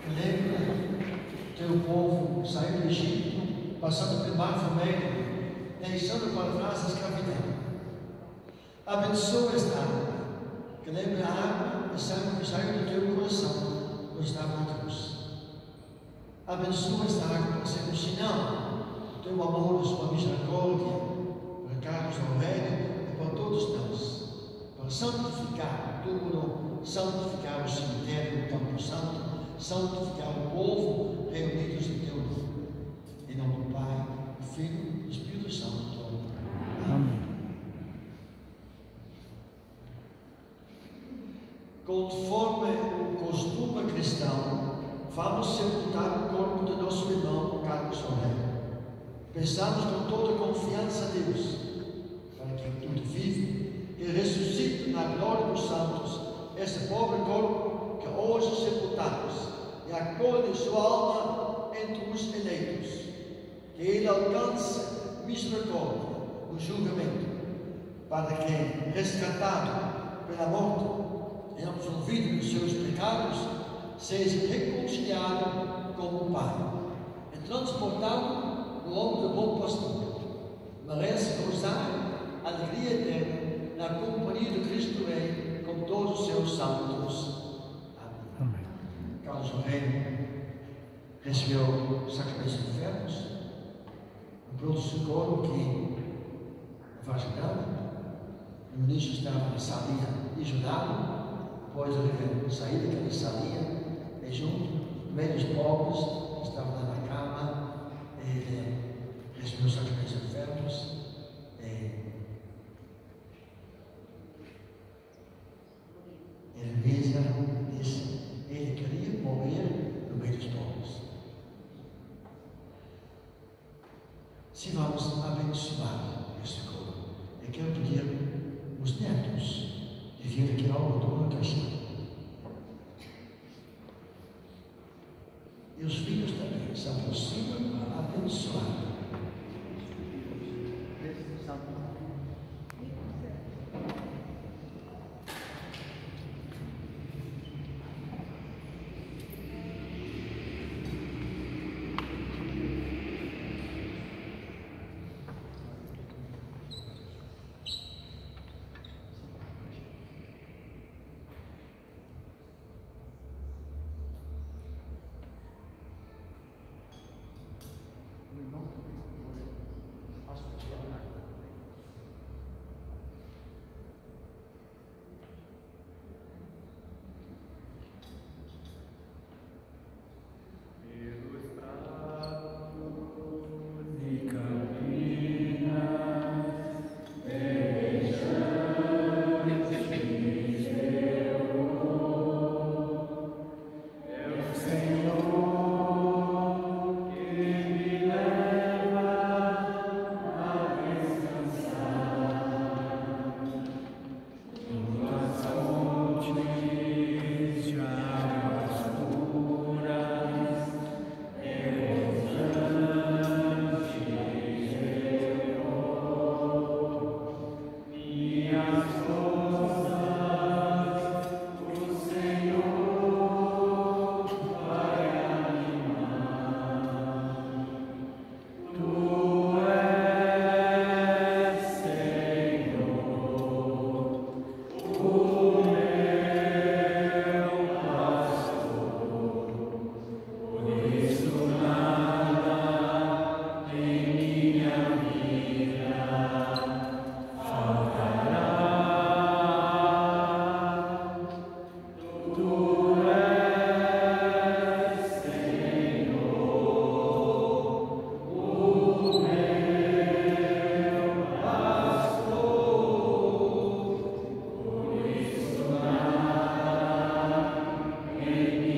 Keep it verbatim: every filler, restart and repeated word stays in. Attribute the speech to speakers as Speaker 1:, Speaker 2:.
Speaker 1: lembra teu povo saiu do Egito, passando pelo Mar Vermelho, deixando para trás a escravidão. Abençoa esta água, que lembra a água e sangue que saiu do teu coração quando estava na cruz. Abençoa esta água para ser um sinal do teu amor e sua misericórdia para Carlos Aurélio e para todos nós, para santificar o túmulo, santificar o cemitério do Campo Santo, santificar o povo reunidos em teu nome. Em nome do Pai, do Filho e do Espírito Santo. Amém. Conforme o costume cristão, vamos sepultar o corpo de nosso irmão Carlos Aurélio. Pensamos com toda confiança a Deus, para que tudo vive e ressuscite na glória dos santos esse pobre corpo que hoje sepultamos e acolhe sua alma entre os eleitos. Que ele alcance misericórdia no julgamento, para que, resgatado pela morte e absolvido dos seus pecados, seja reconciliado com o Pai e transportado no ombro do bom pastor. Merece gozar a alegria eterna na companhia de Cristo Rei com todos os seus santos. Amém. Amém. Carlos Aurélio recebeu o sacramento dos enfermos, no pronto-socorro que na Vaginal. O ministro estava na salinha isolado. Depois ele sair daquela salinha, e junto, no meio dos pobres, estava lá na cama, ele recebeu os sacramentos enfermos, e ele veja, disse, ele queria morrer no meio dos pobres. Se vamos abençoar esse corpo, eu quero pedir os netos de vir aqui ao doutor Caixinha. E os filhos também se aproximam para abençoar.
Speaker 2: Amen.